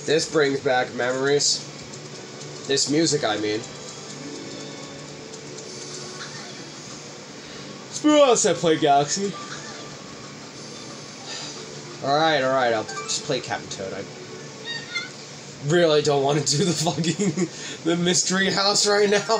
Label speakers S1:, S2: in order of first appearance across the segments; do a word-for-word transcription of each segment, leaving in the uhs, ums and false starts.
S1: This brings back memories. This music, I mean. It's been a while since I played Galaxy. Alright, alright, I'll just play Captain Toad. I really don't want to do the fucking... the mystery house right now.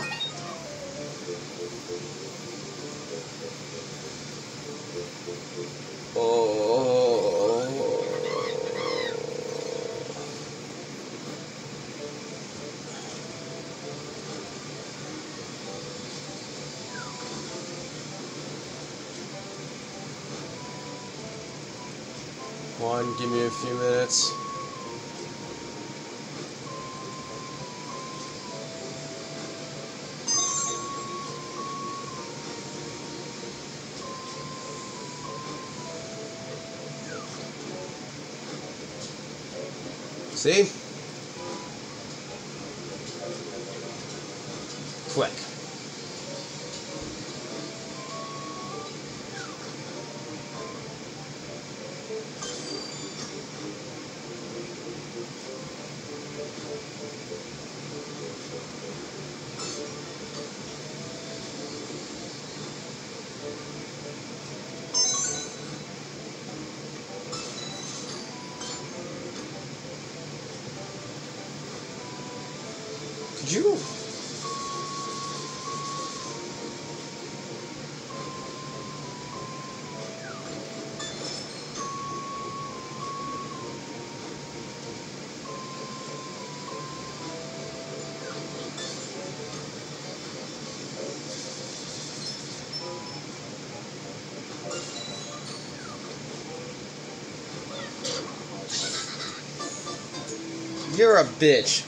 S1: One, give me a few minutes. See? Quick. Could you? You're a bitch.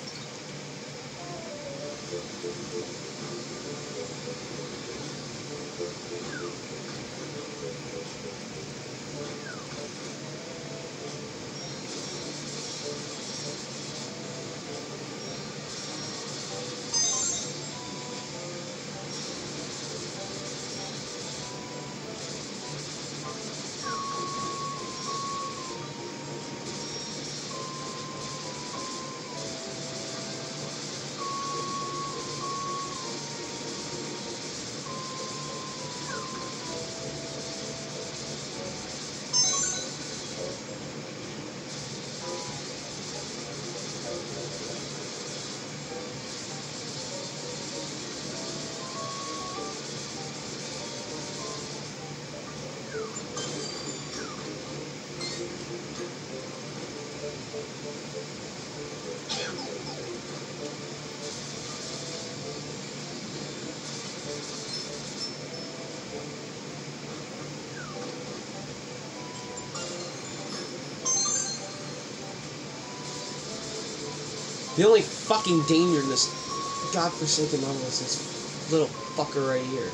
S1: The only fucking danger in this godforsaken level is this little fucker right here.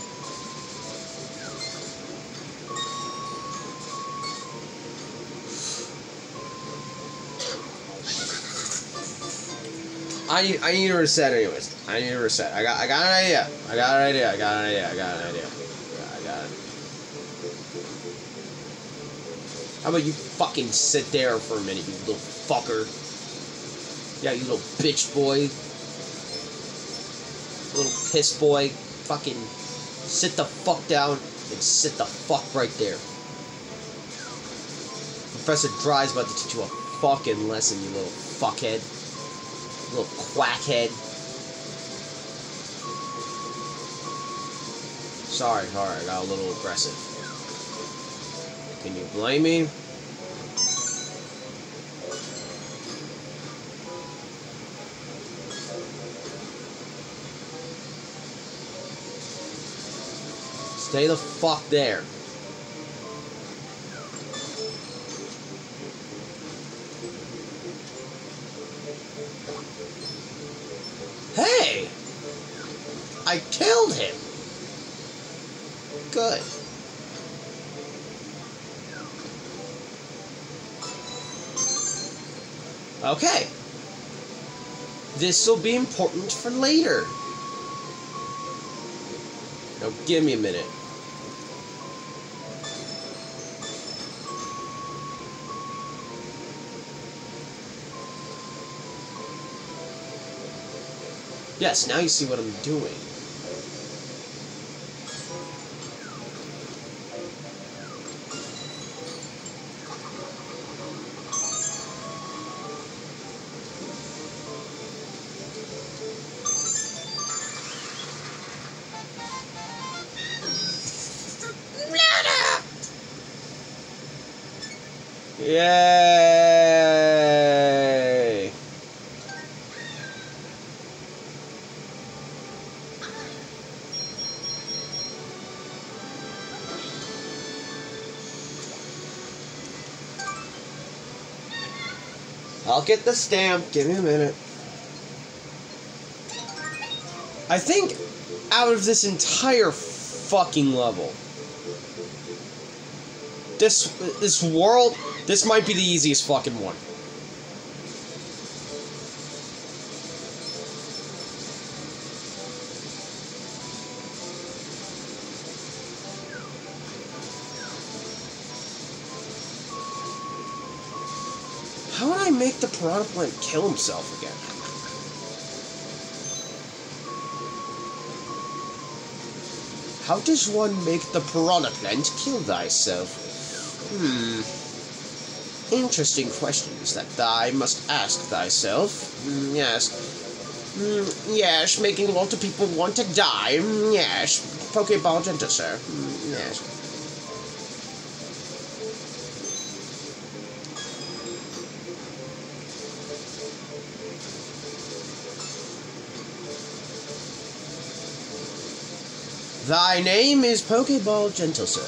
S1: I need, I need to reset anyways. I need to reset. I got I got an idea. I got an idea. I got an idea. I got an idea. I got it. How about you fucking sit there for a minute, you little fucker? Yeah, you little bitch boy. Little piss boy. Fucking sit the fuck down and sit the fuck right there. Professor Dry's about to teach you a fucking lesson, you little fuckhead. Little quackhead. Sorry, sorry, I got a little aggressive. Can you blame me? Stay the fuck there. Hey! I killed him! Good. Okay. This'll be important for later. Now give me a minute. Yes, now you see what I'm doing. Yay! I'll get the stamp. Give me a minute. I think out of this entire fucking level, this this world, this might be the easiest fucking one. How would I make the piranha plant kill himself again? How does one make the piranha plant kill thyself? Hmm. Interesting questions that thou must ask thyself. Mm, yes. Mm, yes, making a lot of people want to die. Mm, yes. Pokeball gentle, sir. Mm, yes. Thy name is Pokeball Gentle, sir.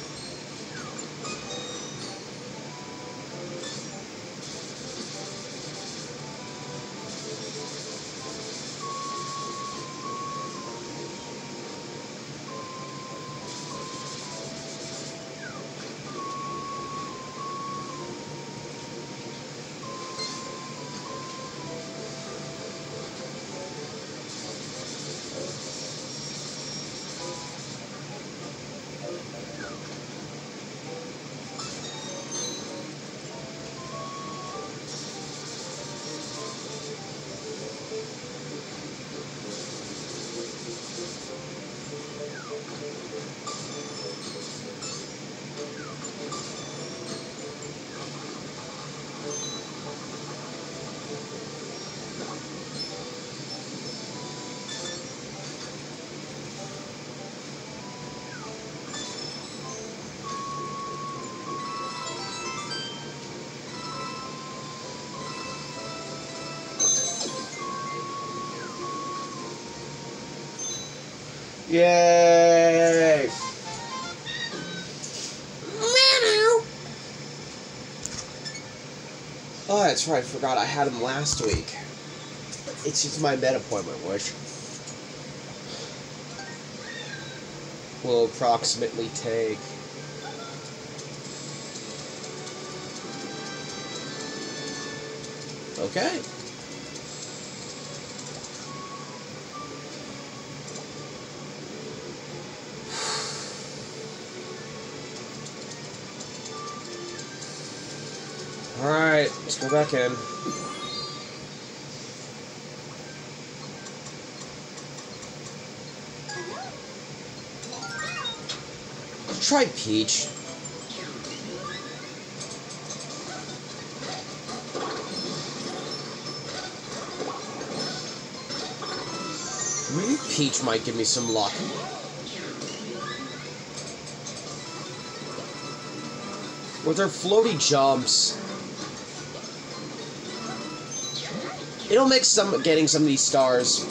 S1: Yay! Oh, that's right, I forgot I had him last week. It's just my med appointment, which will approximately take okay. Alright, let's go back in. Let's try Peach. Maybe Peach might give me some luck. With her floaty jumps, it'll make some getting some of these stars.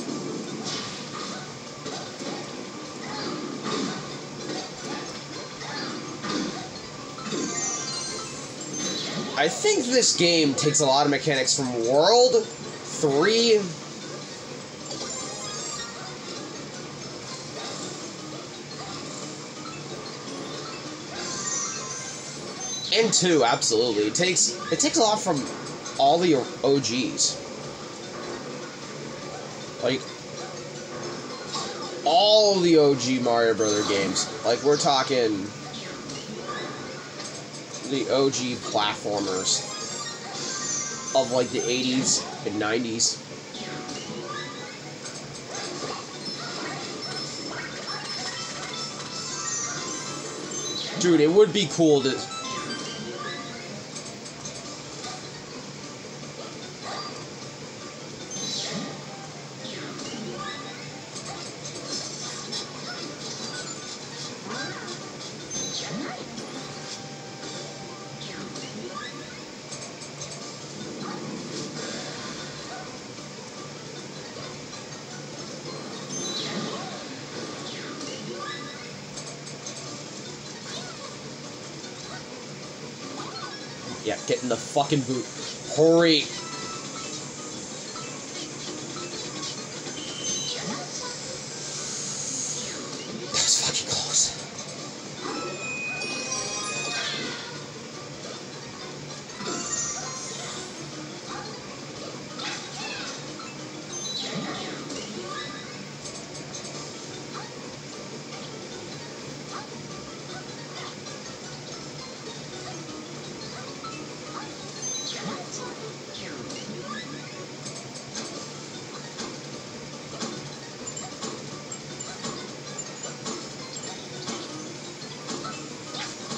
S1: I think this game takes a lot of mechanics from World three and two, absolutely. It takes it takes a lot from all the O Gs. Like, all the O G Mario Brother games. Like, we're talking the O G platformers of, like, the eighties and nineties. Dude, it would be cool to... Yeah, get in the fucking boot. Hurry! That was fucking close.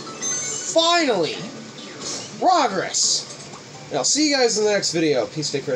S1: Finally! Progress! And I'll see you guys in the next video. Peace, stay crazy.